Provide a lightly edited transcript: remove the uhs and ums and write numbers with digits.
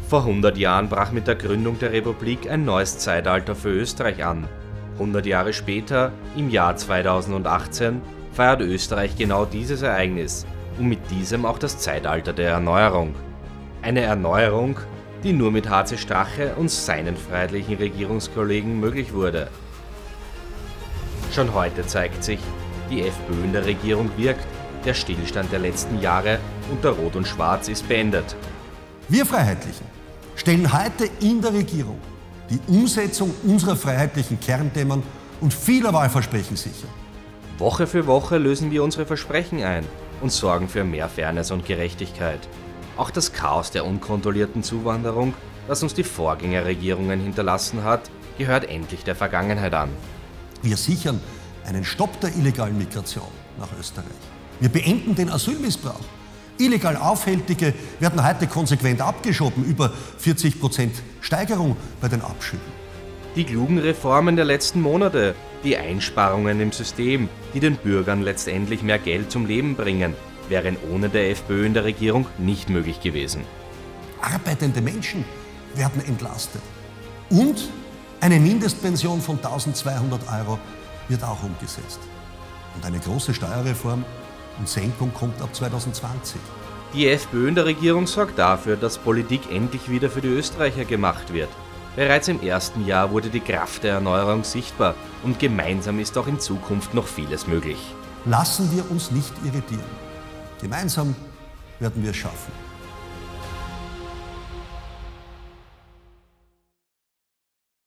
Vor 100 Jahren brach mit der Gründung der Republik ein neues Zeitalter für Österreich an. 100 Jahre später, im Jahr 2018, feiert Österreich genau dieses Ereignis und mit diesem auch das Zeitalter der Erneuerung. Eine Erneuerung, die nur mit HC Strache und seinen freiheitlichen Regierungskollegen möglich wurde. Schon heute zeigt sich, die FPÖ in der Regierung wirkt, der Stillstand der letzten Jahre unter Rot und Schwarz ist beendet. Wir Freiheitlichen stellen heute in der Regierung die Umsetzung unserer freiheitlichen Kernthemen und vieler Wahlversprechen sicher. Woche für Woche lösen wir unsere Versprechen ein und sorgen für mehr Fairness und Gerechtigkeit. Auch das Chaos der unkontrollierten Zuwanderung, das uns die Vorgängerregierungen hinterlassen hat, gehört endlich der Vergangenheit an. Wir sichern einen Stopp der illegalen Migration nach Österreich. Wir beenden den Asylmissbrauch. Illegal Aufhältige werden heute konsequent abgeschoben, über 40% Steigerung bei den Abschieben. Die klugen Reformen der letzten Monate, die Einsparungen im System, die den Bürgern letztendlich mehr Geld zum Leben bringen, wären ohne der FPÖ in der Regierung nicht möglich gewesen. Arbeitende Menschen werden entlastet. Und eine Mindestpension von 1.200 € wird auch umgesetzt. Und eine große Steuerreform und Senkung kommt ab 2020. Die FPÖ in der Regierung sorgt dafür, dass Politik endlich wieder für die Österreicher gemacht wird. Bereits im ersten Jahr wurde die Kraft der Erneuerung sichtbar und gemeinsam ist auch in Zukunft noch vieles möglich. Lassen wir uns nicht irritieren. Gemeinsam werden wir es schaffen.